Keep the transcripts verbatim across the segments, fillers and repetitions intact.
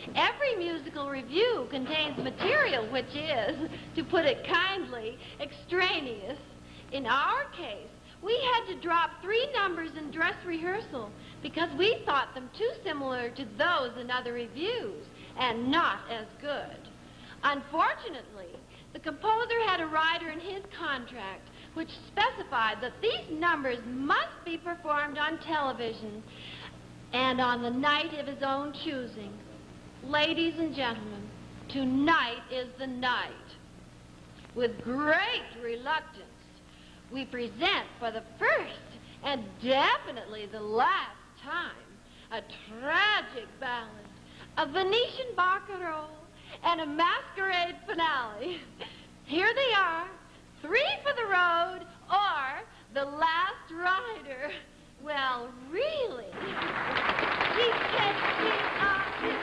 Every musical review contains material which is, to put it kindly, extraneous. In our case, we had to drop three numbers in dress rehearsal because we thought them too similar to those in other reviews and not as good. Unfortunately, the composer had a rider in his contract which specified that these numbers must be performed on television and on the night of his own choosing. Ladies and gentlemen, tonight is the night. With great reluctance, we present for the first and definitely the last time a tragic ballad, a Venetian barcarolle, and a masquerade finale. Here they are, Three for the Road or The Last Rider. Well, really, he said we are in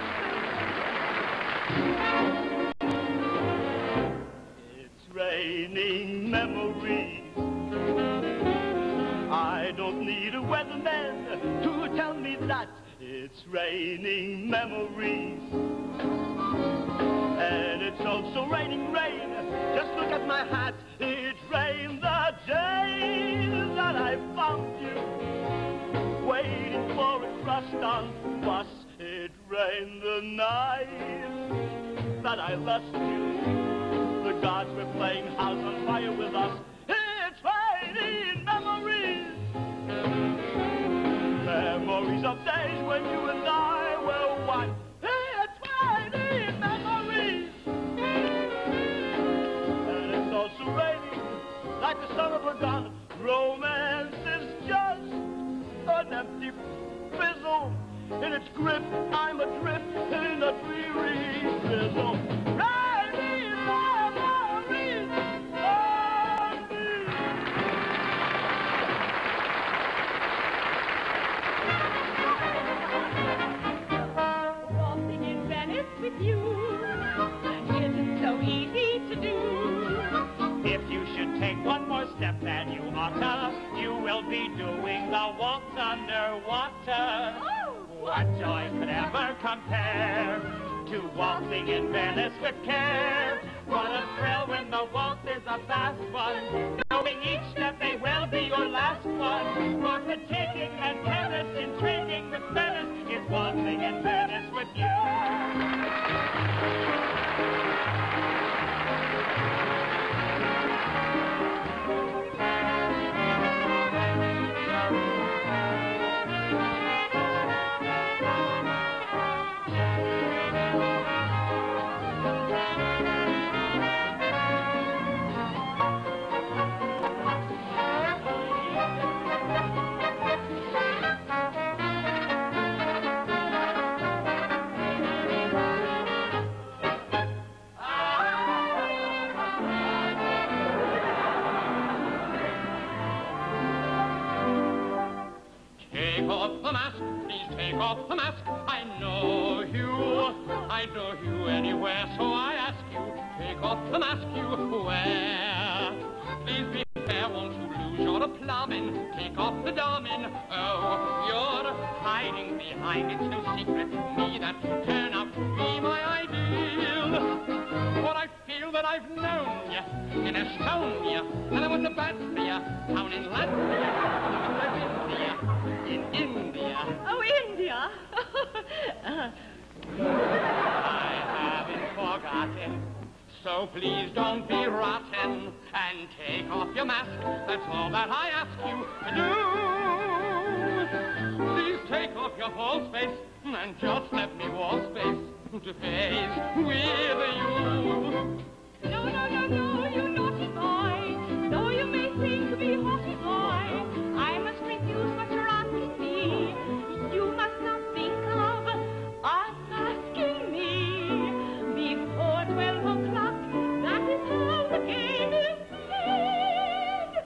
the It's raining memories. I don't need a weatherman to tell me that. It's raining memories. And it's also raining rain. Just look at my hat. It rained the day that I found you, waiting for a crust on bus. It rained the night that I lost you. The gods were playing house on fire with us. It's raining memories. Memories of days when you and I were one. It's raining memories. And it's also raining like the son of a gun. Romance is just an empty fizzle. In its grip, I'm adrift in a dreary drizzle. Raining memories on me. Waltzing in Venice with you isn't so easy to do. If you should take one more step than you ought to, you will be doing the waltz underwater. Oh! What joy could ever compare to waltzing in Venice with care? What a thrill when the waltz is a fast one, knowing each step may well be your last one. For taking and tennis, intriguing with Venice is waltzing in Venice with you. Take off the mask, please take off the mask. I know you, I know you anywhere, so I ask you, take off the mask you wear. Please be fair, won't you lose your plumbing? Take off the darmin', oh, you're hiding behind, it's no secret to me that you turn out to be my ideal. For I feel that I've known you in Estonia, and I was a bad for you down in Latvia, and India. In India. Oh, India. uh. I haven't forgotten, so please don't be rotten and take off your mask. That's all that I ask you to do. Please take off your false face and just let me waltz face to face with you. No, no, no, no, you naughty boy. Though you may think me haughty boy, I must refuse what you're asking me. You must not think of unmasking me before twelve o'clock. That is how the game is played.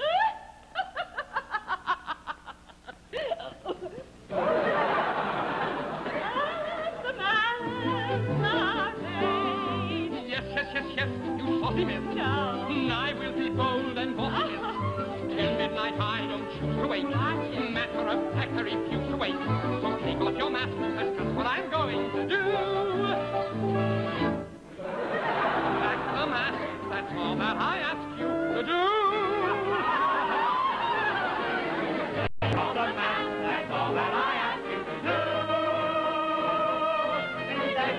The masks are made. Yes, yes, yes, yes, you saucy miss. No. I will be bold and bossy. Till midnight I don't choose to wait. Matter of fact, I refuse to wait. So take off your mask, that's just what I'm going to do.